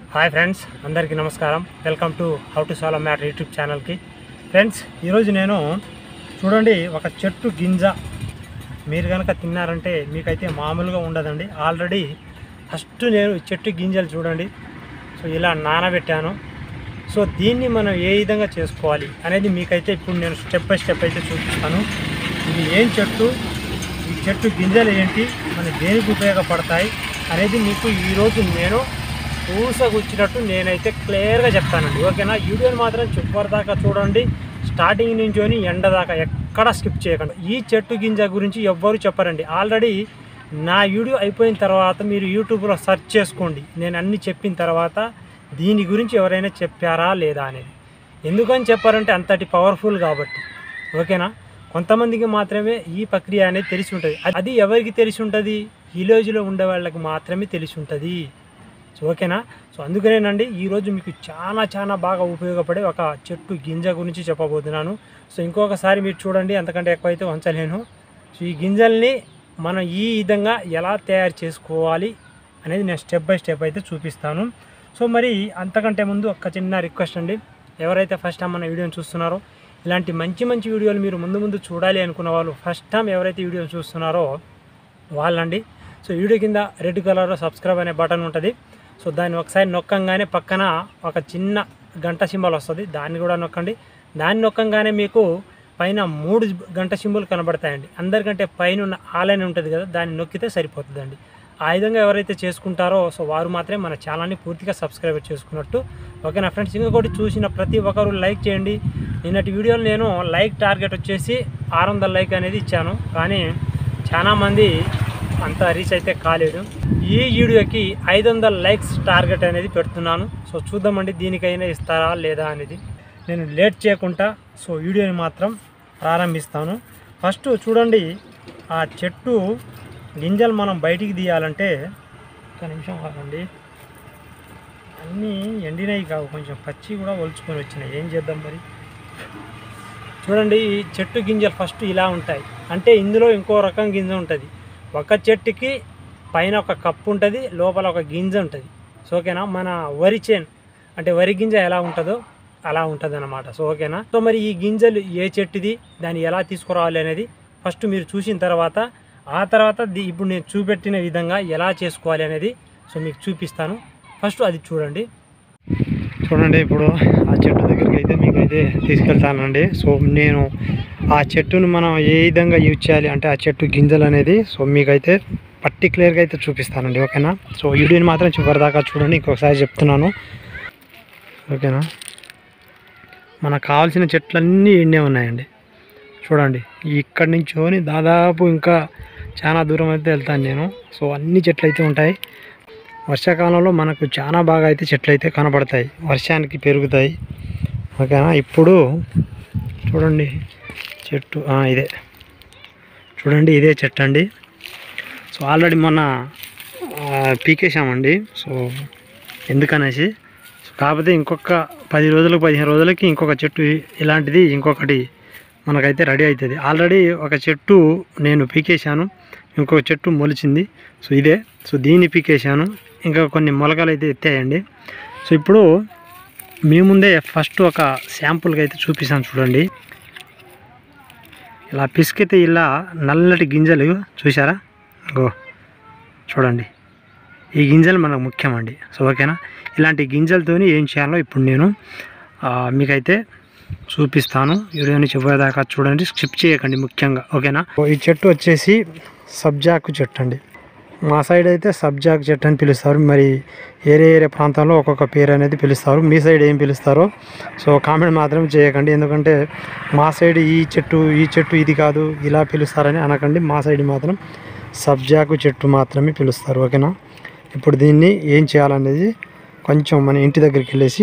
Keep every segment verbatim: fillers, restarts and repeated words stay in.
Hi friends, అందరికీ నమస్కారం. Welcome to how to solve matter YouTube ఛానల్కి. ఫ్రెండ్స్, ఈరోజు నేను చూడండి ఒక చెట్టు గింజ మీరు కనుక తిన్నారంటే మీకైతే మామూలుగా ఉండదండి. ఆల్రెడీ ఫస్ట్ నేను చెట్టు గింజలు చూడండి సో ఇలా నానబెట్టాను. సో దీన్ని మనం ఏ విధంగా చేసుకోవాలి అనేది మీకైతే ఇప్పుడు నేను స్టెప్ బై స్టెప్ అయితే చూపిస్తాను. ఇది ఏం చెట్టు, ఈ చెట్టు గింజలు ఏంటి, మన దేనికి ఉపయోగపడతాయి అనేది మీకు ఈరోజు నేను పూసగుచ్చినట్టు నేనైతే క్లియర్గా చెప్తానండి. ఓకేనా? వీడియోని మాత్రం చివరి దాకా చూడండి, స్టార్టింగ్ నుంచి ఎండ దాకా ఎక్కడ స్కిప్ చేయకండి. ఈ చెట్టు గింజ గురించి ఎవ్వరు చెప్పరండి. ఆల్రెడీ నా వీడియో అయిపోయిన తర్వాత మీరు యూట్యూబ్లో సెర్చ్ చేసుకోండి, నేను అన్నీ చెప్పిన తర్వాత దీని గురించి ఎవరైనా చెప్పారా లేదా అనేది. ఎందుకని చెప్పారంటే అంతటి పవర్ఫుల్ కాబట్టి. ఓకేనా? కొంతమందికి మాత్రమే ఈ ప్రక్రియ అనేది తెలిసి ఉంటుంది. అది ఎవరికి తెలిసి ఉంటుంది? విలేజ్లో ఉండే వాళ్ళకి మాత్రమే తెలిసి ఉంటుంది. సో ఓకేనా? సో అందుకనేనండి ఈరోజు మీకు చాలా చాలా బాగా ఉపయోగపడే ఒక చెట్టు గింజ గురించి చెప్పబోతున్నాను. సో ఇంకొకసారి మీరు చూడండి, అంతకంటే ఎక్కువైతే ఉంచలేను. సో ఈ గింజల్ని మనం ఈ విధంగా ఎలా తయారు చేసుకోవాలి అనేది నేను స్టెప్ బై స్టెప్ అయితే చూపిస్తాను. సో మరి అంతకంటే ముందు ఒక చిన్న రిక్వెస్ట్ అండి, ఎవరైతే ఫస్ట్ టైం మన వీడియోని చూస్తున్నారో, ఇలాంటి మంచి మంచి వీడియోలు మీరు ముందు ముందు చూడాలి అనుకున్న వాళ్ళు, ఫస్ట్ టైం ఎవరైతే వీడియో చూస్తున్నారో వాళ్ళండి. సో వీడియో కింద రెడ్ కలర్లో సబ్స్క్రైబ్ అనే బటన్ ఉంటుంది. సో దాన్ని ఒకసారి నొక్కంగానే పక్కన ఒక చిన్న గంట సింబల్ వస్తుంది, దాన్ని కూడా నొక్కండి. దాన్ని నొక్కంగానే మీకు పైన మూడు గంట సింబల్ కనబడతాయండి. అందరికంటే పైన ఉన్న ఆలైన్ ఉంటుంది కదా, దాన్ని నొక్కితే సరిపోతుందండి. ఆ విధంగా ఎవరైతే చేసుకుంటారో సో వారు మాత్రమే మన ఛానల్ని పూర్తిగా సబ్స్క్రైబ్ చేసుకున్నట్టు. ఓకేనా ఫ్రెండ్స్? ఇంకొకటి, చూసిన ప్రతి ఒక్కరు లైక్ చేయండి. నిన్నటి వీడియోలో నేను లైక్ టార్గెట్ వచ్చేసి ఆరు వందల లైక్ అనేది ఇచ్చాను, కానీ చాలామంది అంత రీచ్ అయితే కాలేదు. ఈ వీడియోకి ఐదు వందల లైక్స్ టార్గెట్ అనేది పెడుతున్నాను. సో చూద్దామండి దీనికైనా ఇస్తారా లేదా అనేది. నేను లేట్ చేయకుండా సో వీడియోని మాత్రం ప్రారంభిస్తాను. ఫస్ట్ చూడండి, ఆ చెట్టు గింజలు మనం బయటికి తీయాలంటే ఒక నిమిషం కాదండి, అన్నీ ఎండినవి కావు, కొంచెం పచ్చి కూడా ఒలుచుకొని వచ్చినాయి. ఏం చేద్దాం మరి? చూడండి, ఈ చెట్టు గింజలు ఫస్ట్ ఇలా ఉంటాయి. అంటే ఇందులో ఇంకో రకం గింజ ఉంటుంది. ఒక చెట్టుకి పైన ఒక కప్పు ఉంటుంది, లోపల ఒక గింజ ఉంటుంది. సో ఓకేనా? మన వరి చేను అంటే వరి గింజ ఎలా ఉంటుందో అలా ఉంటుంది అన్నమాట. సో ఓకేనా? సో మరి ఈ గింజలు ఏ చెట్టుది, దాన్ని ఎలా తీసుకురావాలి అనేది ఫస్ట్ మీరు చూసిన తర్వాత, ఆ తర్వాత ఇప్పుడు నేను చూపెట్టిన విధంగా ఎలా చేసుకోవాలి అనేది సో మీకు చూపిస్తాను. ఫస్ట్ అది చూడండి. చూడండి, ఇప్పుడు ఆ చెట్టు దగ్గరికి అయితే మీకైతే తీసుకెళ్తానండి. సో నేను ఆ చెట్టును మనం ఏ విధంగా యూజ్ చేయాలి అంటే ఆ చెట్టు గింజలు అనేది సో మీకైతే పర్టికులర్గా అయితే చూపిస్తానండి. ఓకేనా? సో వీడియోని మాత్రం చివరిదాకా చూడండి, ఇంకొకసారి చెప్తున్నాను. ఓకేనా? మనకు కావాల్సిన చెట్లన్నీ ఎండే ఉన్నాయండి. చూడండి, ఇక్కడి నుంచోని దాదాపు ఇంకా చాలా దూరం అయితే వెళ్తాను నేను. సో అన్ని చెట్లు అయితే ఉంటాయి. వర్షాకాలంలో మనకు చాలా బాగా అయితే చెట్లు అయితే కనబడతాయి, వర్షానికి పెరుగుతాయి. ఓకేనా? ఇప్పుడు చూడండి చెట్టు ఇదే, చూడండి ఇదే చెట్టు అండి. సో ఆల్రెడీ మొన్న పీకేసామండి. సో ఎందుకనేసి కాకపోతే ఇంకొక పది రోజులకు పదిహేను రోజులకి ఇంకొక చెట్టు ఇలాంటిది ఇంకొకటి మనకైతే రెడీ అవుతుంది. ఆల్రెడీ ఒక చెట్టు నేను పీకేశాను, ఇంకొక చెట్టు మొలిచింది. సో ఇదే, సో దీన్ని పీకేశాను, ఇంకా కొన్ని మొలకలు అయితే ఎత్తాయండి. సో ఇప్పుడు మీ ముందే ఫస్ట్ ఒక శాంపుల్గా అయితే చూపిస్తాను. చూడండి, ఇలా పిసికితే ఇలా నల్లటి గింజలు చూసారా? గో చూడండి, ఈ గింజలు మనకు ముఖ్యమండి. సో ఓకేనా? ఇలాంటి గింజలతోని ఏం చేయాలో ఇప్పుడు నేను మీకైతే చూపిస్తాను. వీడియోని చివరిదాకా చూడండి, స్కిప్ చేయకండి ముఖ్యంగా. ఓకేనా? ఈ చెట్టు వచ్చేసి సబ్జాకు చెట్టు అండి. మా సైడ్ అయితే సబ్జాకు చెట్టు అని పిలుస్తారు, మరి ఏరే ఏరే ప్రాంతంలో ఒక్కొక్క పేరు అనేది పిలుస్తారు. మీ సైడ్ ఏం పిలుస్తారో సో కామెంట్ మాత్రం చేయకండి, ఎందుకంటే మా సైడ్ ఈ చెట్టు ఈ చెట్టు ఇది కాదు ఇలా పిలుస్తారని అనకండి. మా సైడ్ మాత్రం సబ్జాకు చెట్టు మాత్రమే పిలుస్తారు. ఓకేనా? ఇప్పుడు దీన్ని ఏం చేయాలనేది కొంచెం మన ఇంటి దగ్గరికి వెళ్ళేసి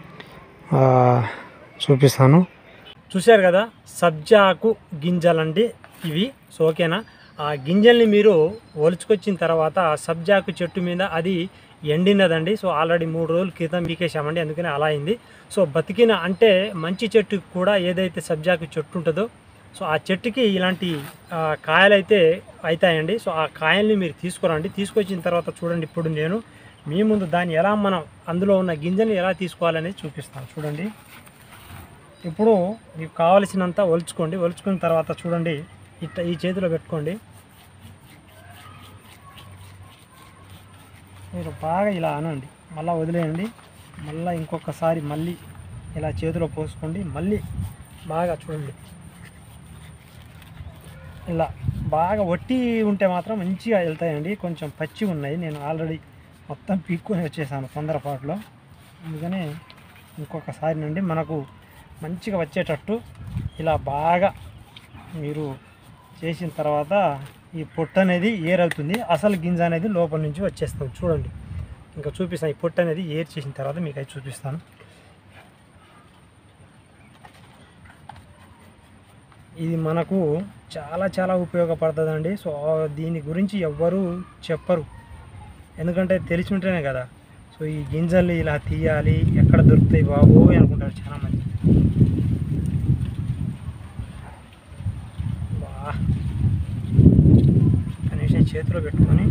చూపిస్తాను. చూశారు కదా, సబ్జాకు గింజలండి ఇవి. సో ఓకేనా? ఆ గింజల్ని మీరు ఒలుచుకొచ్చిన తర్వాత సబ్జాకు చెట్టు మీద అది ఎండినదండి. సో ఆల్రెడీ మూడు రోజుల క్రితం పీకేసామండి, అందుకని అలా అయింది. సో బతికిన అంటే మంచి చెట్టు కూడా ఏదైతే సబ్జాకు చెట్టు ఉంటుందో సో ఆ చెట్టుకి ఇలాంటి కాయలు అయితే అవుతాయండి. సో ఆ కాయల్ని మీరు తీసుకురండి. తీసుకొచ్చిన తర్వాత చూడండి, ఇప్పుడు నేను మీ ముందు దాన్ని ఎలా మనం అందులో ఉన్న గింజని ఎలా తీసుకోవాలనేది చూపిస్తాను చూడండి. ఇప్పుడు మీకు కావలసినంత ఒలుచుకోండి. ఒలుచుకున్న తర్వాత చూడండి, ఇట్లా ఈ చేతిలో పెట్టుకోండి. మీరు బాగా ఇలా అనండి, మళ్ళీ వదిలేయండి. మళ్ళీ ఇంకొకసారి మళ్ళీ ఇలా చేతిలో పోసుకోండి. మళ్ళీ బాగా చూడండి, ఇలా బాగా వట్టి ఉంటే మాత్రం మంచిగా వెళ్తాయండి. కొంచెం పచ్చి ఉన్నాయి, నేను ఆల్రెడీ మొత్తం పీక్కొని వచ్చేసాను తొందరపాటులో. అందుకని ఇంకొకసారి నుండి మనకు మంచిగా వచ్చేటట్టు ఇలా బాగా మీరు చేసిన తర్వాత ఈ పొట్టు అనేది ఏరవుతుంది. అసలు గింజ అనేది లోపల నుంచి వచ్చేస్తుంది చూడండి. ఇంకా చూపిస్తాను, ఈ పొట్టు అనేది ఏర్ చేసిన తర్వాత మీకు అది చూపిస్తాను. ఇది మనకు చాలా చాలా ఉపయోగపడుతుందండి. సో దీని గురించి ఎవ్వరూ చెప్పరు, ఎందుకంటే తెలిసి ఉంటేనే కదా. సో ఈ గింజల్ని ఇలా తీయాలి, ఎక్కడ దొరుకుతాయి బాబు అనుకుంటారు చాలామంది. బా కనీసం చేతిలో పెట్టుకొని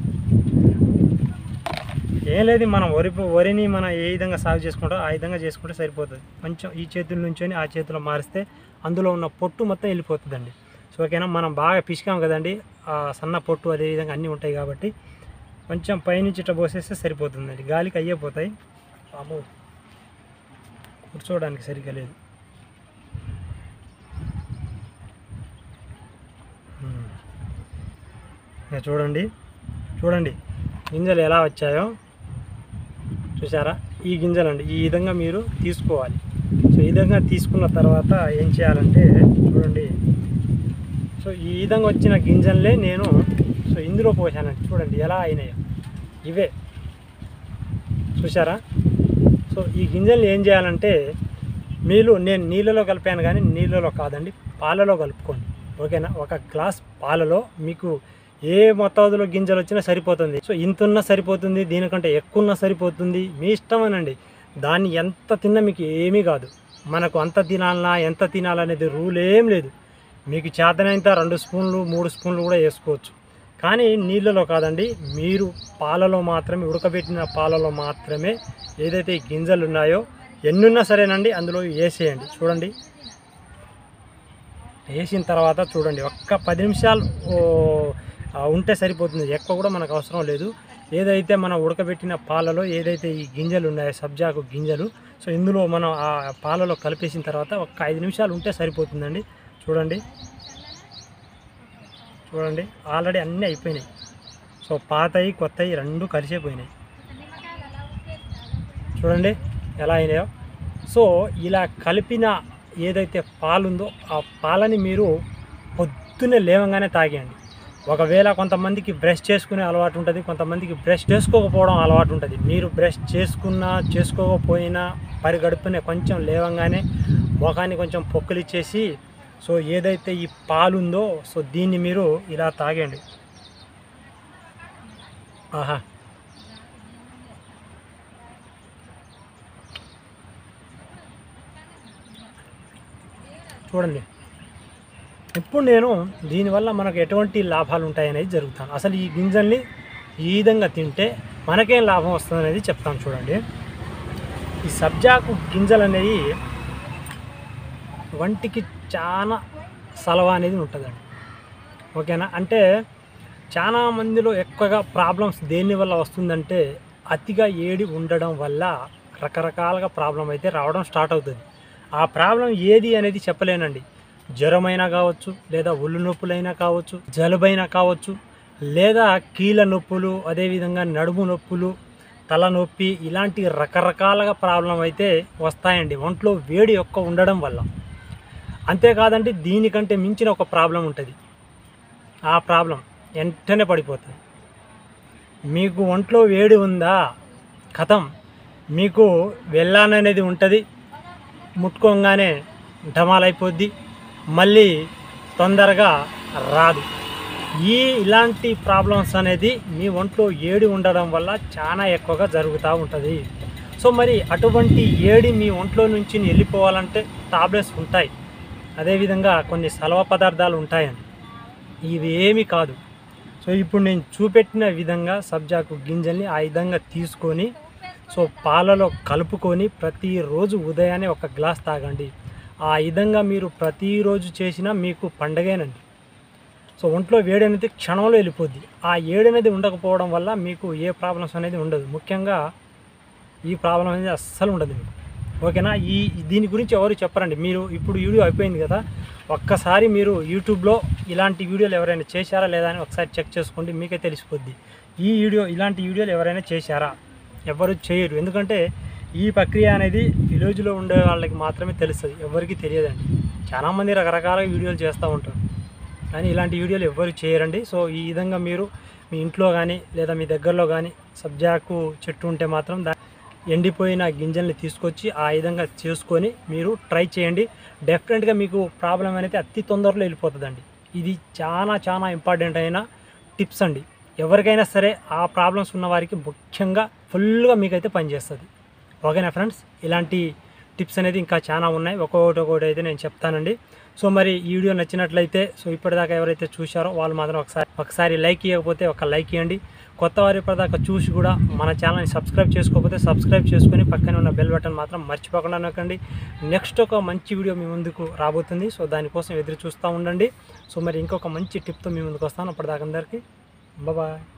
ఏం లేదు, మనం వరి వరిని మనం ఏ విధంగా సాగు చేసుకుంటామో ఆ విధంగా చేసుకుంటే సరిపోతుంది. కొంచెం ఈ చేతుల నుంచి ఆ చేతిలో మారిస్తే అందులో ఉన్న పొట్టు మొత్తం వెళ్ళిపోతుందండి. సో ఓకేనా, మనం బాగా పిసికాం కదండి, ఆ సన్న పొట్టు అదేవిధంగా అన్నీ ఉంటాయి కాబట్టి కొంచెం పైనుంచి ఇట్లా పోసేస్తే సరిపోతుందండి. గాలికి అయ్యిపోతాయి. బాబు కూర్చోవడానికి సరిగ్గా లేదు. ఇక చూడండి చూడండి గింజలు ఎలా వచ్చాయో చూసారా. ఈ గింజలండి ఈ విధంగా మీరు తీసుకోవాలి. సో ఈ విధంగా తీసుకున్న తర్వాత ఏం చేయాలంటే చూడండి, సో ఈ విధంగా వచ్చిన గింజలే నేను సో ఇందులో పోసానండి. చూడండి ఎలా అయినాయో, ఇవే చూసారా. సో ఈ గింజల్ని ఏం చేయాలంటే మీరు, నేను నీళ్ళలో కలిపాను కానీ నీళ్ళలో కాదండి, పాలలో కలుపుకోండి. ఓకేనా, ఒక గ్లాస్ పాలలో మీకు ఏ మోతాదులో గింజలు వచ్చినా సరిపోతుంది. సో ఇంత ఉన్నా సరిపోతుంది, దీనికంటే ఎక్కువ ఉన్నా సరిపోతుంది, మీ ఇష్టమేనండి. దాన్ని ఎంత తిన్నా మీకు ఏమీ కాదు. మనకు అంత తినాలన్నా ఎంత తినాలనేది రూల్ ఏం లేదు. మీకు చేతనైనంత రెండు స్పూన్లు మూడు స్పూన్లు కూడా వేసుకోవచ్చు, కానీ నీళ్ళలో కాదండి. మీరు పాలలో మాత్రమే, ఉడకబెట్టిన పాలలో మాత్రమే ఏదైతే గింజలు ఉన్నాయో ఎన్నున్నా సరేనండి అందులో వేసేయండి. చూడండి, వేసిన తర్వాత చూడండి ఒక్క పది నిమిషాలు ఉంటే సరిపోతుంది, ఎక్కువ కూడా మనకు అవసరం లేదు. ఏదైతే మనం ఉడకబెట్టిన పాలలో ఏదైతే ఈ గింజలు ఉన్నాయో సబ్జాకు గింజలు, సో ఇందులో మనం ఆ పాలలో కలిపేసిన తర్వాత ఒక్క ఐదు నిమిషాలు ఉంటే సరిపోతుందండి. చూడండి చూడండి ఆల్రెడీ అన్నీ అయిపోయినాయి. సో పాతవి కొత్తవి రెండు కలిసిపోయినాయి. చూడండి ఎలా అయినాయో. సో ఇలా కలిపిన ఏదైతే పాలుందో ఆ పాలని మీరు పొద్దున్నే లేవగానే తాగేయండి. ఒకవేళ కొంతమందికి బ్రష్ చేసుకునే అలవాటు ఉంటుంది, కొంతమందికి బ్రష్ చేసుకోకపోవడం అలవాటు ఉంటుంది. మీరు బ్రష్ చేసుకున్నా చేసుకోకపోయినా పరిగడుపునే కొంచెం లేవంగానే ముఖాన్ని కొంచెం పొక్కులిచ్చేసి సో ఏదైతే ఈ పాలు ఉందో సో దీన్ని మీరు ఇలా తాగండి. ఆహా, చూడండి. ఇప్పుడు నేను దీనివల్ల మనకు ఎటువంటి లాభాలు ఉంటాయనేది జరుగుతాను. అసలు ఈ గింజల్ని ఈ విధంగా తింటే మనకేం లాభం వస్తుంది అనేది చెప్తాను. చూడండి, ఈ సబ్జాకు గింజలు అనేవి వంటికి చాలా సలవ అనేది ఉంటుందండి. ఓకేనా, అంటే చాలా మందిలో ఎక్కువగా ప్రాబ్లమ్స్ దేనివల్ల వస్తుందంటే అతిగా ఏడి ఉండడం వల్ల రకరకాలుగా ప్రాబ్లం అయితే రావడం స్టార్ట్ అవుతుంది. ఆ ప్రాబ్లం ఏది అనేది చెప్పలేనండి. జ్వరమైనా కావచ్చు, లేదా ఒళ్ళు నొప్పులైనా కావచ్చు, జలుబైనా కావచ్చు, లేదా కీళ్ళ నొప్పులు, అదేవిధంగా నడుము నొప్పులు, తలనొప్పి, ఇలాంటి రకరకాలుగా ప్రాబ్లం అయితే వస్తాయండి ఒంట్లో వేడి ఎక్కువ ఉండడం వల్ల. అంతేకాదండి, దీనికంటే మించిన ఒక ప్రాబ్లం ఉంటుంది. ఆ ప్రాబ్లం వెంటనే పడిపోతుంది. మీకు ఒంట్లో వేడి ఉందా, కథం, మీకు వెళ్ళాననేది ఉంటుంది, ముట్టుకోగానే ఢమాలైపోద్ది, మళ్ళీ తొందరగా రాదు. ఈ ఇలాంటి ప్రాబ్లమ్స్ అనేది మీ ఒంట్లో ఏడి ఉండడం వల్ల చాలా ఎక్కువగా జరుగుతూ ఉంటుంది. సో మరి అటువంటి ఏడి మీ ఒంట్లో నుంచి వెళ్ళిపోవాలంటే టాబ్లెట్స్ ఉంటాయి, అదేవిధంగా కొన్ని సలవ పదార్థాలు ఉంటాయండి. ఇవి ఏమీ కాదు. సో ఇప్పుడు నేను చూపెట్టిన విధంగా సబ్జాకు గింజల్ని ఆ విధంగా తీసుకొని సో పాలలో కలుపుకొని ప్రతిరోజు ఉదయాన్నే ఒక గ్లాస్ తాగండి. ఆ విధంగా మీరు ప్రతిరోజు చేసినా మీకు పండగేనండి. సో ఒంట్లో వేడి అనేది క్షణంలో వెళ్ళిపోద్ది. ఆ ఏడు అనేది ఉండకపోవడం వల్ల మీకు ఏ ప్రాబ్లమ్స్ అనేది ఉండదు. ముఖ్యంగా ఈ ప్రాబ్లం అనేది అస్సలు ఉండదు మీకు. ఓకేనా? ఈ దీని గురించి ఎవరు చెప్పరండి. మీరు ఇప్పుడు వీడియో అయిపోయింది కదా, ఒక్కసారి మీరు యూట్యూబ్లో ఇలాంటి వీడియోలు ఎవరైనా చేశారా లేదా అని ఒకసారి చెక్ చేసుకోండి, మీకే తెలిసిపోద్ది. ఈ వీడియో ఇలాంటి వీడియోలు ఎవరైనా చేశారా? ఎవరు చేయరు. ఎందుకంటే ఈ ప్రక్రియ అనేది విలేజ్లో ఉండే వాళ్ళకి మాత్రమే తెలుస్తుంది, ఎవరికి తెలియదండి. చాలామంది రకరకాల వీడియోలు చేస్తూ ఉంటారు, కానీ ఇలాంటి వీడియోలు ఎవరు చేయరండి. సో ఈ విధంగా మీరు మీ ఇంట్లో కానీ లేదా మీ దగ్గరలో కానీ సబ్జాకు చెట్టు ఉంటే మాత్రం దా ఎండిపోయిన గింజల్ని తీసుకొచ్చి ఆ విధంగా చేసుకొని మీరు ట్రై చేయండి. డెఫినెట్గా మీకు ప్రాబ్లం అనేది అతి తొందరలో వెళ్ళిపోతుందండి. ఇది చాలా చాలా ఇంపార్టెంట్ అయిన టిప్స్ అండి. ఎవరికైనా సరే ఆ ప్రాబ్లమ్స్ ఉన్న వారికి ముఖ్యంగా ఫుల్గా మీకైతే పనిచేస్తుంది. ఓకేనా ఫ్రెండ్స్? ఇలాంటి టిప్స్ అనేది ఇంకా చాలా ఉన్నాయి, ఒక్కొక్కటి ఒక్కొక్కటి అయితే నేను చెప్తానండి. సో మరి ఈ వీడియో నచ్చినట్లయితే సో ఇప్పటిదాకా ఎవరైతే చూశారో వాళ్ళు మాత్రం ఒకసారి ఒకసారి లైక్ ఇవ్వకపోతే ఒక లైక్ ఇవ్వండి. కొత్త వారి ఇప్పటిదాకా చూసి కూడా మన ఛానల్ని సబ్స్క్రైబ్ చేసుకోకపోతే సబ్స్క్రైబ్ చేసుకొని పక్కనే ఉన్న బెల్ బటన్ మాత్రం మర్చిపోకుండా నొక్కండి. నెక్స్ట్ ఒక మంచి వీడియో మీ ముందుకు రాబోతుంది. సో దానికోసం ఎదురు చూస్తూ ఉండండి. సో మరి ఇంకొక మంచి టిప్తో మీ ముందుకు వస్తాను. అప్పటిదాకా అందరికీ బాయ్.